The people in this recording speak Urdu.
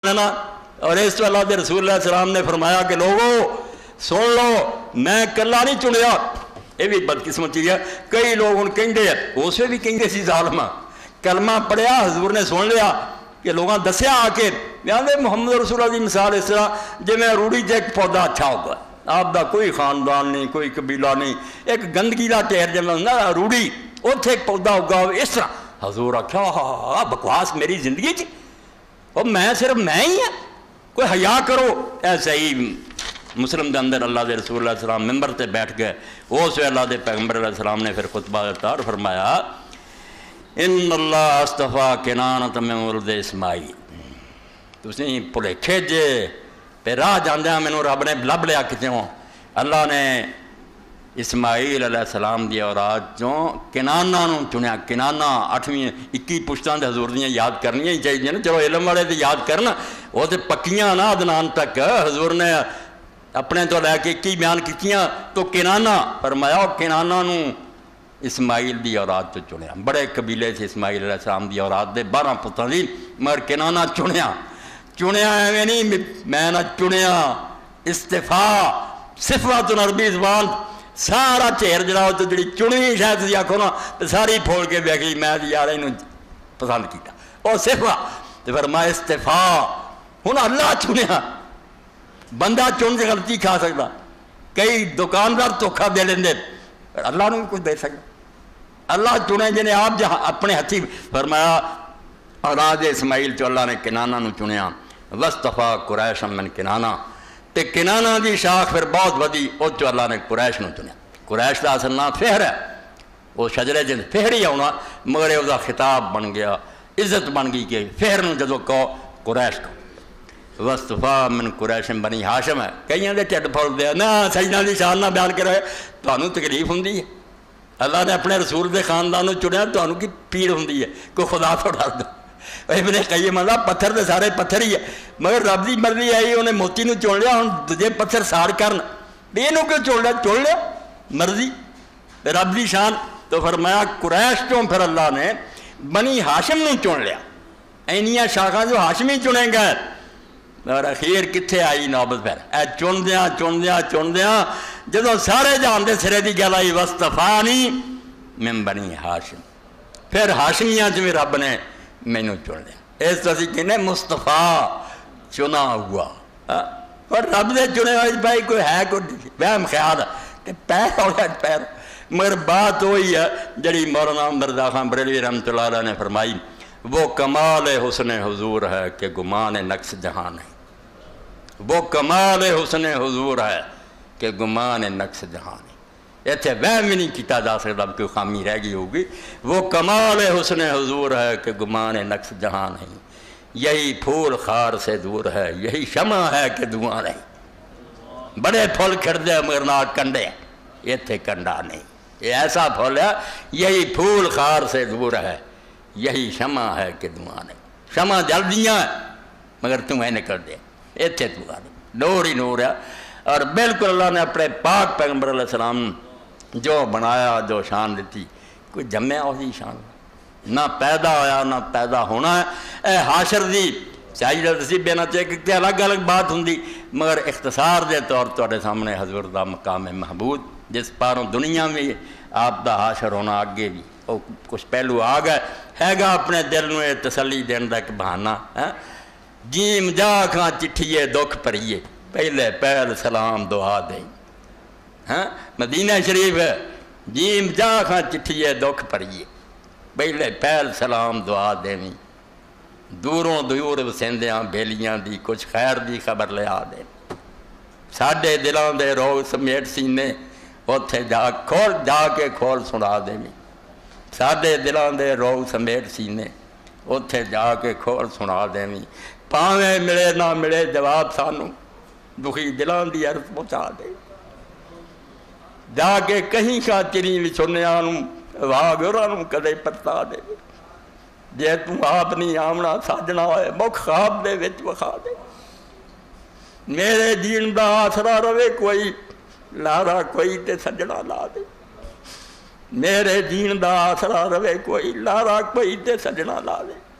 نا۔ اور اس تو اللہ کے رسول اللہ علیہ السلام نے فرمایا کہ لوگو سن لو میں کلا نہیں چنیا۔ یہ بھی بدقسمتی ہے، کئی لوگ ان کہیں اسے بھی کہیں سی ظالمہ کلمہ پڑھیا حضور نے سن لیا کہ لوگوں دسیا آ کے محمد رسول اللہ کی مثال اس طرح جی میں روڑی سے ایک پودا اچھا ہوگا، آپ دا کوئی خاندان نہیں کوئی قبیلہ نہیں، ایک گندگی کا ٹھہر جمع ہوتا روڑی اتنے ایک پودا ہوگا اس طرح۔ حضور آخیا ہاں بکواس میری زندگی چ اور میں صرف میں ہی ہاں، کوئی حیا کرو۔ ایسا ہی مسلم کے اندر اللہ کے رسول اللہ علیہ السلام ممبر تے بیٹھ گئے، اس اللہ کے پیغمبر علیہ السلام نے پھر خطبہ دیتا اور فرمایا ان اللہ استفا کنانۃ من ولد اسماعیل، تسی بھلیکھے جے پہ راہ جاندیاں مینوں رب نے لب لیا کتوں، اللہ نے اسماعیل علیہ السلام دی اولاد چوں کنانہ نوں چنیا۔ کنانہ 8ویں 21 پشتاں دے حضور دیاں یاد کرنیاں ہی چاہیے نا، چلو علم والے تے یاد کرنا وہ تے پکیاں نا عدنان تک، حضور نے اپنے تو لے کے 21 بیان کیتیاں تو کنانہ فرمایا کنانہ نوں اسماعیل دی اولاد تو چنیا۔ بڑے قبیلے سے اسماعیل علیہ السلام دی اولاد دے 12 پتراں دی، مگر کنانہ چنیا ایویں نہیں میں نہ چنیا، استفاء صفات عربی زبان سارا چہر جڑا تو جڑی چنی شاید تسی آکھو نا ساری پھول کے بہ گئی میں یار اینوں پسند کیتا اور صفا تے فرمایا استفاء۔ ہن اللہ چنیا، بندہ چن سے غلطی کھا سکتا، کئی دکاندار دھوکھا دے لیندے، اللہ نے کچھ دے سکتا۔ اللہ چنے جنہیں آپ جہاں اپنے ہتھی فرمایا اولاد اسماعیل چو اللہ نے کنانہ نو چنیا، وصطفیٰ قریش من کنانہ، تے کنانہ دی شاخ پھر بہت ودی او چو اللہ نے قریش نو چنیا۔ قریش دا اصل نام فہر ہے، وہ شجرے جن فہر ہی ہونا، مگر او دا خطاب بن گیا، عزت بن گئی کہ فہر نو جدو کہو قریش کو۔ وصطفیٰ من قریش بنی ہاشم ہے، کئیاں دے چٹ پھول دیا نا سجدہ دی شان نہ بیان کرے تو انہوں تکلیف ہوندی ہے، اللہ نے اپنے رسول دے خاندانوں چنیا تو انہوں کی پیڑ ہوندی ہے، کوئی خدا تو ڈر دو۔ ابن قیم اللہ پتھر دے سارے پتھر ہی ہے، مگر رب دی مرضی آئی انہیں موتی نو چن لیا، ہن دجے پتھر ساڑ کرن اینوں کیوں چن لیا مرضی رب دی شان۔ تو فرمایا قریش چوں پھر اللہ نے بنی ہاشم نو چن لیا، اینیاں شاخاں جو ہاشمی چنے گئے، اور اخیر کتھے آئی نوبت پھر اے چن دیاں جدو سارے جہان دے سرے دی گل آئی وصطفانی من بنی ہاشم، پھر ہاشمیاں میں رب نے مینوں چن لیا۔ اس طرح کہنے مصطفیٰ چنا ہوا، اور رب نے چنے ہوئے بھائی کوئی ہے کوئی وہم خیال کہ پیر ہو گیا پیر، مگر بات وہی ہے جڑی مولانا مرزا خان بریلوی رحمۃ اللہ علیہ نے فرمائی، وہ کمال حسن حضور ہے کہ گمان نقص جہاں نہیں، وہ کمال حسن حضور ہے کہ گمان نقص جہاں نہیں، ایتھے وہم بھی نہیں کیتا جا سکتا کوئی خامی رہ گئی ہوگی، وہ کمال حسن حضور ہے کہ گمان نقص جہاں نہیں، یہی پھول خار سے دور ہے، یہی شمع ہے کہ دھواں نہیں، بڑے پھول کھڑتے مگر نہ کنڈے، ایتھے کنڈا نہیں، یہ ایسا پھول ہے یہی پھول خار سے دور ہے، یہی شمع ہے کہ دھواں نہیں، شمع جل دیاں مگر تمہیں نکل دے، ایتھے دھواں نہیں، نور ہی نور ہے۔ اور بالکل اللہ نے اپنے پاک پیغمبر علیہ السلام جو بنایا جو شان دیتی کوئی جمعہ ہوئی شان نہ پیدا ہویا نہ پیدا ہونا ہے۔ اے حاشر دی چاہیے دسی بینا چاہیے کہ الگ الگ بات ہوں مگر اختصار دے طور تواڈے سامنے حضور دا مقام محبود جس پاروں دنیا میں آپ دا حاشر ہونا آگے بھی وہ کچھ پہلو آ گئے ہے گا اپنے دل نو تسلی دین دا ایک بہانہ، جیم جا کھاں چٹھیے دکھ پریے پہلے پہل سلام دعا دیں، مدینہ شریف ہے، جیم جا کھاں چٹھیے دکھ پریے پہلے پہل سلام دعا دیں، دوروں دور وسیندیاں بیلیاں دی کچھ خیر دی خبر لیا دیں، ساڈے دلاں دے روگ سمیٹ سینے اوتھے جا کے کھول سنا دیں، ساڈے دلاں دے روگ سمیٹ سینے اوتھے جا کے کھول سنا دیں، پاویں ملے نہ ملے جواب سانوں دکھی دلان دی عرض پہنچا دے، جا کے کہیں کا چری وچھونیاں واگراں کدے پرتا دے، جے توں آپ نہیں آمنا ساجنا ہوئے مکھ خواب دے وچ وکھا دے، میرے دین دا آسرا روے کوئی لارا کوئی تے سجنا لا دے، میرے دین دا آسرا روے کوئی لارا کوئی تے سجنا لا دے۔